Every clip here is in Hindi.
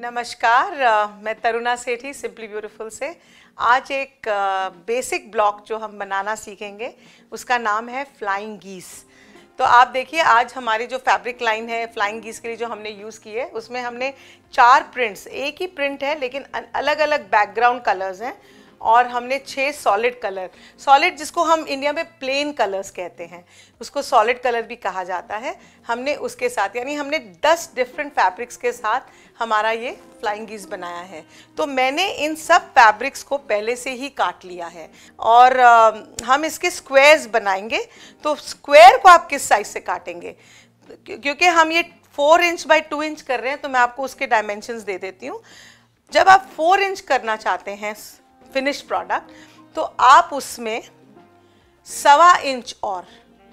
नमस्कार, मैं तरुणा सेठी सिंपली ब्यूटीफुल से। आज एक बेसिक ब्लॉक जो हम बनाना सीखेंगे उसका नाम है फ्लाइंग गीस। तो आप देखिए, आज हमारी जो फैब्रिक लाइन है फ्लाइंग गीस के लिए जो हमने यूज़ की है उसमें हमने 4 प्रिंट्स, एक ही प्रिंट है लेकिन अलग अलग बैकग्राउंड कलर्स हैं, और हमने 6 सॉलिड कलर, सॉलिड जिसको हम इंडिया में प्लेन कलर्स कहते हैं, उसको सॉलिड कलर भी कहा जाता है, हमने उसके साथ, यानी हमने 10 डिफरेंट फैब्रिक्स के साथ हमारा ये फ्लाइंग गीस बनाया है। तो मैंने इन सब फैब्रिक्स को पहले से ही काट लिया है और हम इसके स्क्वायर्स बनाएंगे। तो स्क्वायर को आप किस साइज से काटेंगे, क्योंकि हम ये 4 इंच बाई 2 इंच कर रहे हैं, तो मैं आपको उसके डायमेंशंस दे देती हूँ। जब आप 4 इंच करना चाहते हैं फिनिश प्रोडक्ट, तो आप उसमें 1.25 इंच और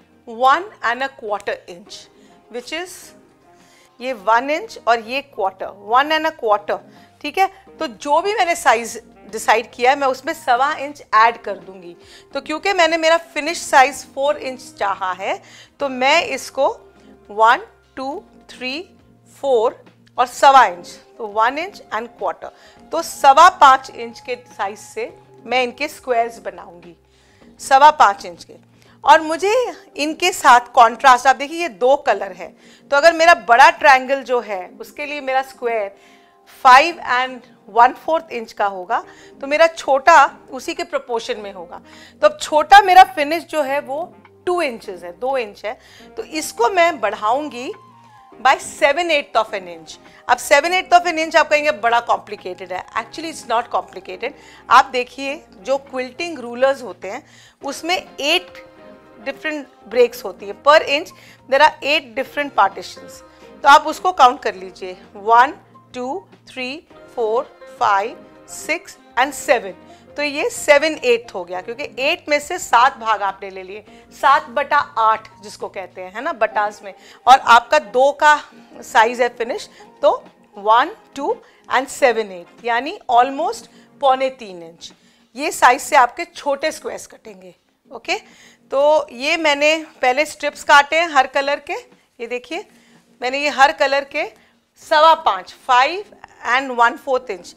1¼ इंच, विच इज ये 1 इंच और ये क्वार्टर, 1¼ ठीक है। तो जो भी मैंने साइज डिसाइड किया है मैं उसमें 1.25 इंच ऐड कर दूंगी। तो क्योंकि मैंने मेरा फिनिश साइज 4 इंच चाहा है, तो मैं इसको 1, 2, 3, 4 और 1.25 इंच, तो 1 इंच एंड क्वार्टर, तो 5.25 इंच के साइज से मैं इनके स्क्वायर्स बनाऊंगी, 5.25 इंच के। और मुझे इनके साथ कॉन्ट्रास्ट, आप देखिए ये 2 कलर है, तो अगर मेरा बड़ा ट्रायंगल जो है उसके लिए मेरा स्क्वायर 5 1/4 इंच का होगा, तो मेरा छोटा उसी के प्रोपोर्शन में होगा। तो अब छोटा मेरा फिनिश जो है वो 2 इंचेस है, 2 इंच है, तो इसको मैं बढ़ाऊंगी बाय 7/8 ऑफ एन इंच। अब 7/8 ऑफ एन इंच आप कहेंगे बड़ा कॉम्प्लिकेटेड है, एक्चुअली इट्स नॉट कॉम्प्लिकेटेड। आप देखिए जो क्विल्टिंग रूलर्स होते हैं उसमें 8 डिफरेंट ब्रेक्स होती है पर inch, there are 8 different partitions, तो आप उसको काउंट कर लीजिए 1, 2, 3, 4, 5, 6 एंड 7। तो ये 7/8 हो गया, क्योंकि 8 में से 7 भाग आपने ले लिए, 7/8 जिसको कहते हैं, है ना, बटास में। और आपका 2 का साइज है फिनिश, तो 1, 2 एंड 7/8, यानी ऑलमोस्ट 2.25 इंच। ये साइज से आपके छोटे स्क्वायर्स कटेंगे। ओके, तो ये मैंने पहले स्ट्रिप्स काटे हैं हर कलर के। ये देखिए मैंने ये हर कलर के 5.25 1/4 इंच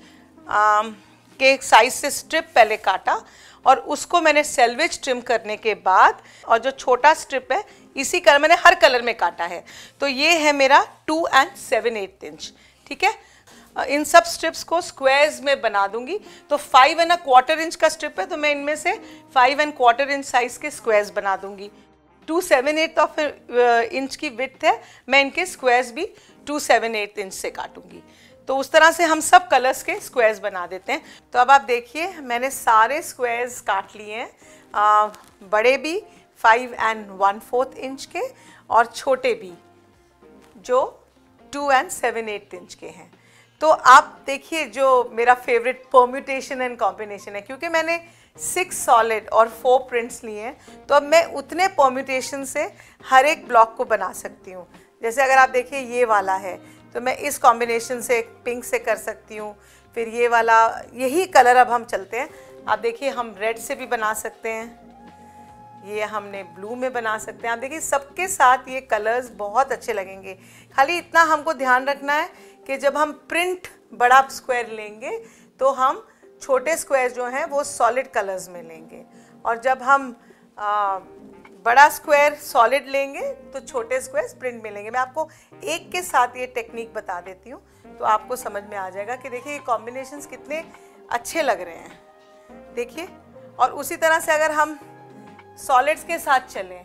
के साइज से स्ट्रिप पहले काटा, और उसको मैंने सेल्वेज ट्रिम करने के बाद, और जो छोटा स्ट्रिप है इसी कलर मैंने हर कलर में काटा है, तो ये है मेरा 2 7/8 इंच। ठीक है, इन सब स्ट्रिप्स को स्क्वायर्स में बना दूंगी। तो 5 1/4 इंच का स्ट्रिप है, तो मैं इनमें से 5 1/4 इंच साइज के स्क्वायर्स बना दूंगी। 2 7/8 ऑफ इंच की विड्थ है, मैं इनके स्क्वायर्स भी 2 7/8 इंच से काटूंगी। तो उस तरह से हम सब कलर्स के स्क्वायर्स बना देते हैं। तो अब आप देखिए मैंने सारे स्क्वायर्स काट लिए हैं, बड़े भी 5 1/4 इंच के और छोटे भी जो 2 7/8 इंच के हैं। तो आप देखिए जो मेरा फेवरेट परम्यूटेशन एंड कॉम्बिनेशन है, क्योंकि मैंने 6 सॉलिड और 4 प्रिंट्स लिए हैं, तो अब मैं उतने परम्यूटेशन से हर एक ब्लॉक को बना सकती हूँ। जैसे अगर आप देखिए ये वाला है, तो मैं इस कॉम्बिनेशन से पिंक से कर सकती हूँ, फिर ये वाला, यही कलर अब हम चलते हैं। आप देखिए हम रेड से भी बना सकते हैं, ये हमने ब्लू में बना सकते हैं। आप देखिए सबके साथ ये कलर्स बहुत अच्छे लगेंगे। खाली इतना हमको ध्यान रखना है कि जब हम प्रिंट बड़ा स्क्वायर लेंगे तो हम छोटे स्क्वायर जो हैं वो सॉलिड कलर्स में लेंगे, और जब हम बड़ा स्क्वायर सॉलिड लेंगे तो छोटे स्क्वायर प्रिंट में लेंगे। मैं आपको एक के साथ ये टेक्निक बता देती हूँ, तो आपको समझ में आ जाएगा कि देखिए ये कॉम्बिनेशंस कितने अच्छे लग रहे हैं। देखिए, और उसी तरह से अगर हम सॉलिड्स के साथ चलें,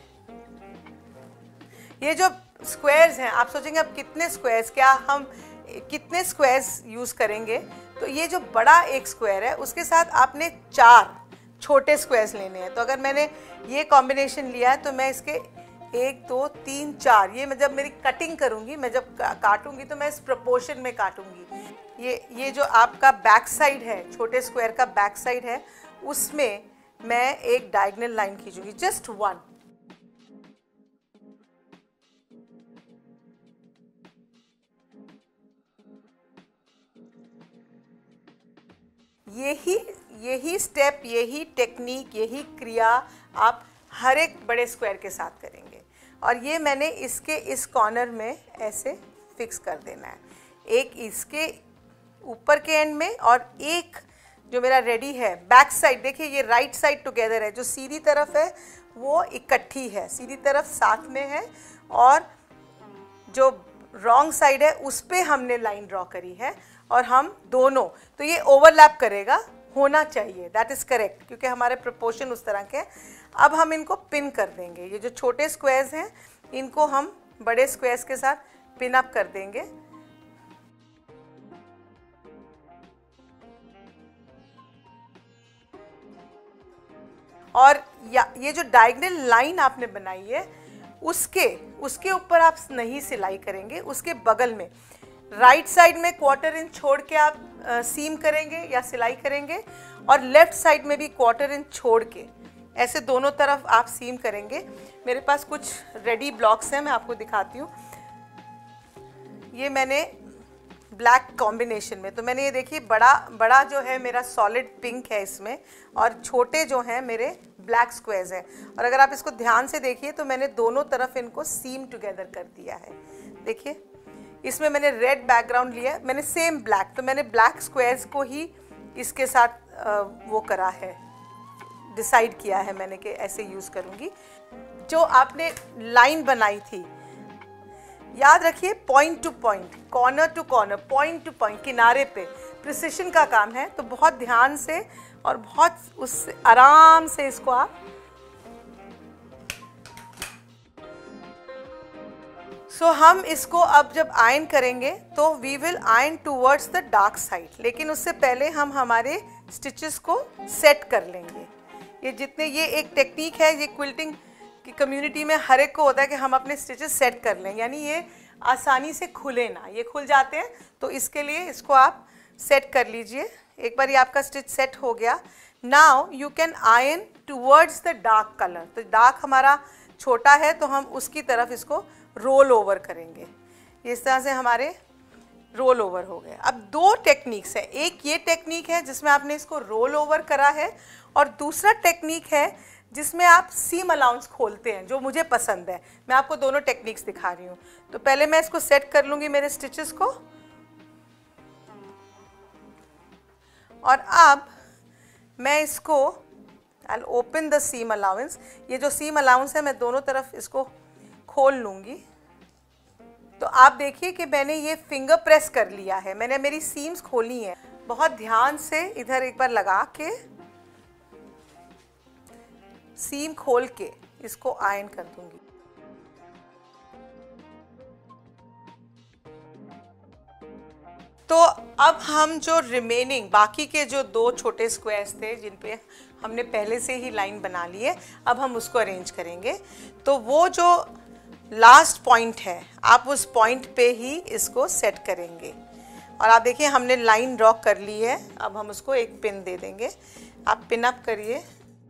ये जो स्क्वायर्स हैं, आप सोचेंगे अब कितने स्क्वायर्स, क्या हम कितने स्क्वायर्स यूज़ करेंगे, तो ये जो बड़ा एक स्क्वायर है उसके साथ आपने 4 छोटे स्क्वायर्स लेने हैं। तो अगर मैंने ये कॉम्बिनेशन लिया है, तो मैं इसके 1 2 3 4, ये मैं जब मेरी कटिंग करूँगी, मैं जब काटूँगी तो मैं इस प्रोपोर्शन में काटूँगी। ये जो आपका बैक साइड है, छोटे स्क्वायर का बैक साइड है, उसमें मैं एक डायगोनल लाइन खींचूँगी, जस्ट 1। यही स्टेप, यही टेक्निक, यही क्रिया आप हर एक बड़े स्क्वायर के साथ करेंगे। और ये मैंने इसके इस कॉर्नर में ऐसे फिक्स कर देना है। एक इसके ऊपर के एंड में, और एक जो मेरा रेडी है बैक साइड, देखिए ये राइट साइड टुगेदर है, जो सीधी तरफ है वो इकट्ठी है, सीधी तरफ साथ में है, और जो रॉन्ग साइड है उस पे हमने लाइन ड्रॉ करी है, और हम दोनों, तो ये ओवरलैप करेगा, होना चाहिए, दैट इज़ करेक्ट, क्योंकि हमारे प्रोपोर्शन उस तरह के हैं। अब हम इनको पिन कर देंगे, ये जो छोटे स्क्वायर्स हैं इनको हम बड़े स्क्वायर्स के साथ पिन अप कर देंगे। और ये जो डायगोनल लाइन आपने बनाई है उसके ऊपर आप नहीं सिलाई करेंगे, उसके बगल में राइट साइड में 1/4 इंच छोड़ के आप सीम करेंगे या सिलाई करेंगे, और लेफ्ट साइड में भी 1/4 इंच छोड़ के ऐसे दोनों तरफ आप सीम करेंगे। मेरे पास कुछ रेडी ब्लॉक्स हैं, मैं आपको दिखाती हूँ। ये मैंने ब्लैक कॉम्बिनेशन में, तो मैंने ये देखिए बड़ा जो है मेरा सॉलिड पिंक है इसमें, और छोटे जो हैं मेरे ब्लैक स्क्वायर्स हैं। और अगर आप इसको ध्यान से देखिए तो मैंने दोनों तरफ इनको सीम टुगेदर कर दिया है। देखिए इसमें मैंने रेड बैकग्राउंड लिया, मैंने सेम ब्लैक, तो मैंने ब्लैक स्क्वायर्स को ही इसके साथ वो करा है, डिसाइड किया है मैंने कि ऐसे यूज़ करूँगी। जो आपने लाइन बनाई थी, याद रखिए point to point, corner to corner, point to point, किनारे पे प्रिसिशन का काम है, तो बहुत ध्यान से और बहुत उससे आराम से इसको आप हम इसको अब जब आयन करेंगे तो we will iron towards the dark side, लेकिन उससे पहले हम हमारे स्टिचेस को सेट कर लेंगे। ये जितने, ये एक टेक्निक है, ये क्विल्टिंग की कम्युनिटी में हर एक को होता है कि हम अपने स्टिचेस सेट कर लें, यानी ये आसानी से खुले ना, ये खुल जाते हैं, तो इसके लिए इसको आप सेट कर लीजिए। एक बार ये आपका स्टिच सेट हो गया, now you can iron towards the dark colour. तो डार्क हमारा छोटा है तो हम उसकी तरफ इसको रोल ओवर करेंगे, इस तरह से हमारे रोल ओवर हो गए। अब दो टेक्निक्स है, एक ये टेक्निक है जिसमें आपने इसको रोल ओवर करा है, और दूसरा टेक्निक है जिसमें आप सीम अलाउंस खोलते हैं, जो मुझे पसंद है। मैं आपको दोनों टेक्निक्स दिखा रही हूँ। तो पहले मैं इसको सेट कर लूँगी मेरे स्टिचेस को, और अब मैं इसको I open the seam allowance. ये जो सीम अलाउंस है मैं दोनों तरफ इसको खोल लूँगी। तो आप देखिए कि मैंने ये फिंगर प्रेस कर लिया है, मैंने मेरी सीम्स खोली हैं। बहुत ध्यान से इधर एक बार लगा के सीम खोल के इसको आयन कर दूंगी। तो अब हम जो रिमेनिंग बाकी के जो दो छोटे स्क्वायर्स थे जिन पे हमने पहले से ही लाइन बना ली है, अब हम उसको अरेंज करेंगे। तो वो जो लास्ट पॉइंट है, आप उस पॉइंट पे ही इसको सेट करेंगे। और आप देखिए हमने लाइन ड्रॉ कर ली है, अब हम उसको एक पिन दे देंगे। आप पिन अप करिए।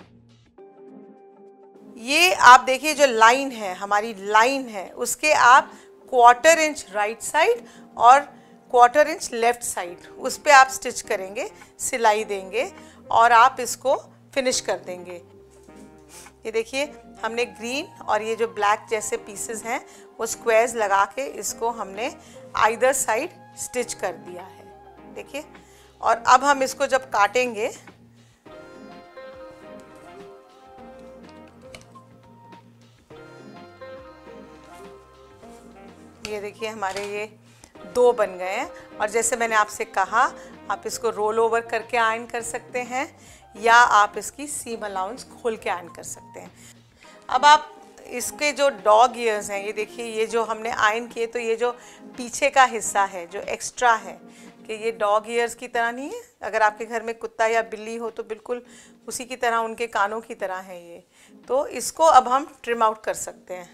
ये आप देखिए जो लाइन है, हमारी लाइन है, उसके आप 1/4 इंच राइट साइड और 1/4 इंच लेफ्ट साइड, उस पे आप स्टिच करेंगे, सिलाई देंगे और आप इसको फिनिश कर देंगे। ये देखिए हमने ग्रीन और ये जो ब्लैक जैसे पीसेस हैं वो स्क्वायर्स लगा के इसको हमने आइदर साइड स्टिच कर दिया है। देखिए, और अब हम इसको जब काटेंगे, ये देखिए हमारे ये दो बन गए हैं। और जैसे मैंने आपसे कहा, आप इसको रोल ओवर करके आयरन कर सकते हैं या आप इसकी सीम अलाउंस खोल के आयरन कर सकते हैं। अब आप इसके जो डॉग ईयर्स हैं, ये देखिए, ये जो हमने आयरन किए, तो ये जो पीछे का हिस्सा है जो एक्स्ट्रा है, कि ये डॉग ईयर्स की तरह नहीं है। अगर आपके घर में कुत्ता या बिल्ली हो तो बिल्कुल उसी की तरह, उनके कानों की तरह है ये। तो इसको अब हम ट्रिम आउट कर सकते हैं।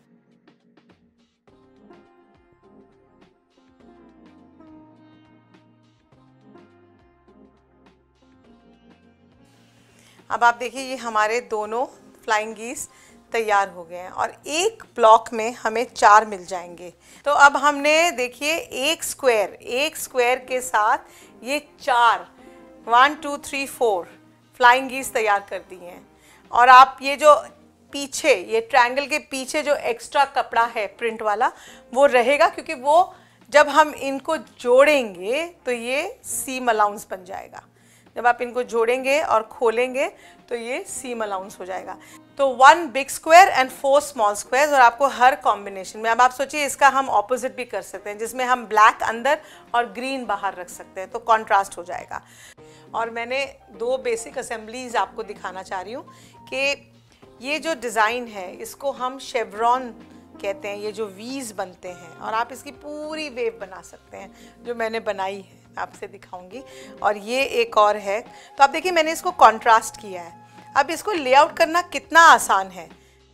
अब आप देखिए ये हमारे दोनों फ्लाइंग गीस तैयार हो गए हैं और एक ब्लॉक में हमें 4 मिल जाएंगे। तो अब हमने देखिए एक स्क्वायर के साथ ये 4 1 2 3 4 फ्लाइंग गीस तैयार कर दिए हैं। और आप ये जो पीछे, ये ट्रायंगल के पीछे जो एक्स्ट्रा कपड़ा है प्रिंट वाला, वो रहेगा, क्योंकि वो जब हम इनको जोड़ेंगे तो ये सीम अलाउंस बन जाएगा। जब आप इनको जोड़ेंगे और खोलेंगे तो ये सीम अलाउंस हो जाएगा। तो 1 big square and 4 small squares, और आपको हर कॉम्बिनेशन में, अब आप सोचिए इसका हम ऑपोजिट भी कर सकते हैं जिसमें हम ब्लैक अंदर और ग्रीन बाहर रख सकते हैं, तो कॉन्ट्रास्ट हो जाएगा। और मैंने 2 बेसिक असेंबलीज आपको दिखाना चाह रही हूँ कि ये जो डिज़ाइन है इसको हम शेवरॉन कहते हैं, ये जो वीज बनते हैं, और आप इसकी पूरी वेव बना सकते हैं जो मैंने बनाई है, आपसे दिखाऊंगी। और ये एक और है, तो आप देखिए मैंने इसको कॉन्ट्रास्ट किया है। अब इसको लेआउट करना कितना आसान है।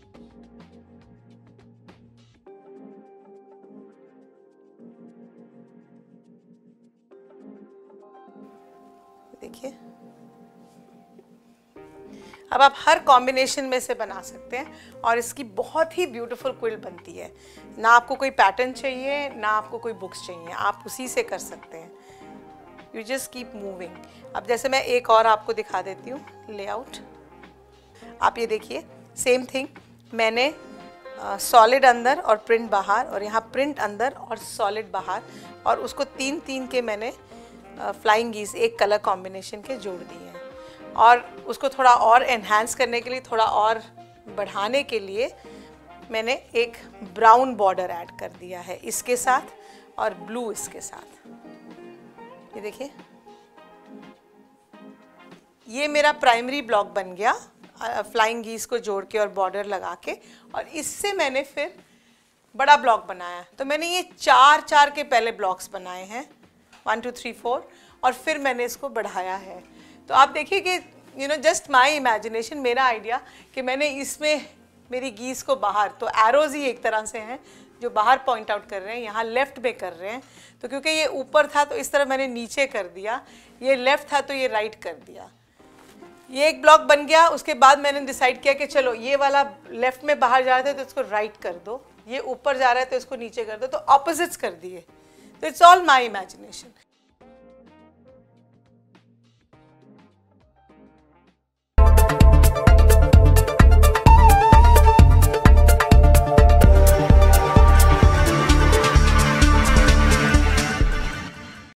देखिए अब आप हर कॉम्बिनेशन में से बना सकते हैं और इसकी बहुत ही ब्यूटीफुल क्विल्ट बनती है। ना आपको कोई पैटर्न चाहिए, ना आपको कोई बुक्स चाहिए, आप उसी से कर सकते हैं। You just keep moving. अब जैसे मैं एक और आपको दिखा देती हूँ लेआउट। आप ये देखिए सेम थिंग, मैंने सॉलिड अंदर और प्रिंट बाहर, और यहाँ प्रिंट अंदर और सॉलिड बाहर, और उसको 3-3 के मैंने फ्लाइंग गीस एक कलर कॉम्बिनेशन के जोड़ दिए हैं। और उसको थोड़ा और एनहांस करने के लिए, थोड़ा और बढ़ाने के लिए मैंने एक ब्राउन बॉर्डर ऐड कर दिया है इसके साथ, और ब्लू इसके साथ। ये देखिए ये मेरा प्राइमरी ब्लॉक बन गया फ्लाइंग गीस को जोड़ के और बॉर्डर लगा के, और इससे मैंने फिर बड़ा ब्लॉक बनाया। तो मैंने ये 4 के पहले ब्लॉक्स बनाए हैं, 1 2 3 4, और फिर मैंने इसको बढ़ाया है। तो आप देखिए कि जस्ट माई इमेजिनेशन, मेरा आइडिया कि मैंने इसमें मेरी गीस को बाहर, तो एरोज ही एक तरह से हैं जो बाहर पॉइंट आउट कर रहे हैं, यहाँ लेफ्ट में कर रहे हैं। तो क्योंकि ये ऊपर था तो इस तरह मैंने नीचे कर दिया, ये लेफ्ट था तो ये राइट कर दिया। ये एक ब्लॉक बन गया। उसके बाद मैंने डिसाइड किया कि चलो ये वाला लेफ्ट में बाहर जा रहा था तो इसको राइट कर दो, ये ऊपर जा रहा है तो इसको नीचे कर दो, तो ऑपोजिट्स कर दिए। तो इट्स ऑल माई इमेजिनेशन।